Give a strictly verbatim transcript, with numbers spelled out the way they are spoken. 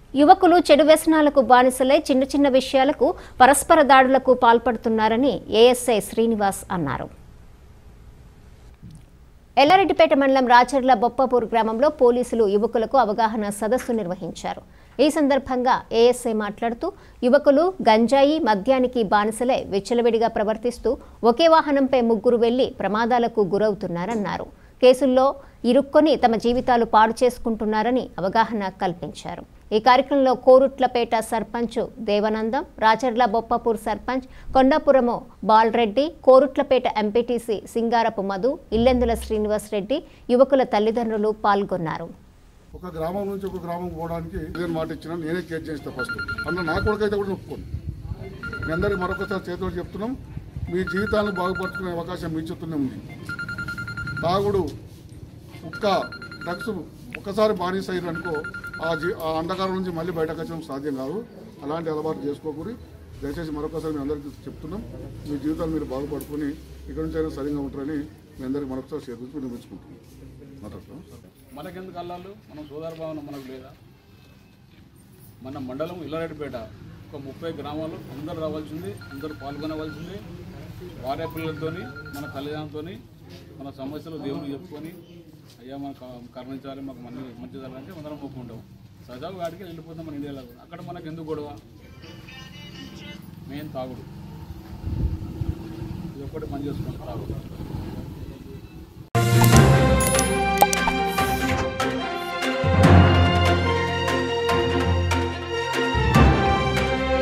యువకులు చెడు వ్యసనాలకు బానిసలై చిన్న చిన్న విషయాలకు పరస్పర దాడులకు పాల్పడుతున్నారని ఏఎస్ఐ శ్రీనివాస్ అన్నారు. ఎల్లారెడ్డిపేట మండలం రాచర్ల బొప్పపూర్ గ్రామంలో పోలీసులు యువకులకు అవగాహన సదస్సు నిర్వహించారు. ఈ సందర్భంగా ఏఎస్ఐ మాట్లాడుతూ యువకులు గంజాయి మద్యానికి బానిసలై విచ్చలవిడిగా ప్రవర్తిస్తూ ఒకే వాహనంపై ముగ్గురు వెళ్లి ప్రమాదాలకు గురవుతున్నారన్నారు. కేసుల్లో ఇరుక్కొని తమ జీవితాలు పాడు చేసుకుంటున్నారని అవగాహన కల్పించారు. ఈ కార్యక్రమంలో కోరుట్లపేట సర్పంచ్ దేవనందం, రాచర్ల బొప్పపూర్ సర్పంచ్ కొండాపురము బాలరెడ్డి, కోరుట్లపేట ఎంపీటీసీ సింగారపు మధు, ఇల్లెందుల శ్రీనివాస్ రెడ్డి, యువకుల తల్లిదండ్రులు పాల్గొన్నారు. ఒక గ్రామం నుంచి ఒక గ్రామం పోవడానికి నేను మాట ఇచ్చిన నేనే కేర్ చేస్తా. ఫస్ట్ అందులో నా కొడుకైతే కూడా ఒప్పుకోండి. మీ అందరికీ మరొకసారి చేతులు చెప్తున్నాం, మీ జీవితాలను బాగుపరుచుకునే అవకాశం మీ చేతుల్లోనే ఉంది. తాగుడు, ఉక్క, డ్రగ్స్ ఒకసారి బానిస అయ్యారనుకో ఆ జీ ఆ అంధకారం నుంచి మళ్ళీ బయటకు వచ్చడం సాధ్యం కాదు. అలాంటి అలవాటు చేసుకోకూడదు. దయచేసి మరొకసారి మీ అందరికీ చెప్తున్నాం, మీ జీవితాలు మీరు బాగుపడుకొని ఇక్కడ నుంచి అయినా సరిగా ఉంటారని మీ అందరికీ మరొకసారి చేతులు వినిపించుకుంటున్నాం. మాట్లాడుతున్నాం. మనకెందుకు అల్లాలు, మనం సోదర భావన మనకు లేదా? మన మండలం ఎల్లారెడ్డిపేట ఒక ముప్పై గ్రామాలు అందరూ రావాల్సింది, అందరూ పాల్గొనవలసింది. భార్య పిల్లలతో మన తల్లిదండ్రులతో మన సమస్యలు దేవుని చెప్పుకొని అయ్యా మనకు కరుణించాలి, మాకు మంచి మంచి జరగాలంటే అందరం ఒప్పుకుంటాం. సజావు వాడికి వెళ్ళిపోతాం మన ఇండియాలో. అక్కడ మనకు ఎందుకు గొడవ? మెయిన్ తాగుడు, ఇది ఒక్కటి పని చేసుకుంటాం. తాగుడు